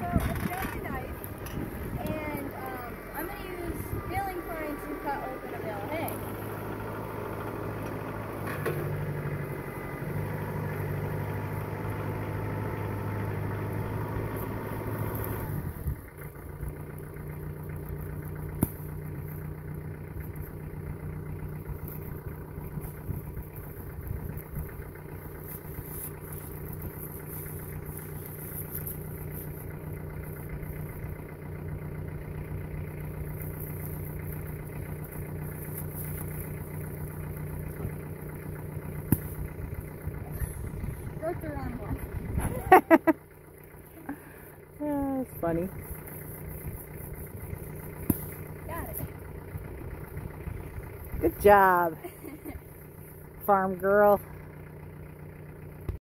I've got my knife, and I'm going to use baling twine to cut open a bale of hay. Broke the wrong one. Oh, that's funny. Got it. Good job, farm girl.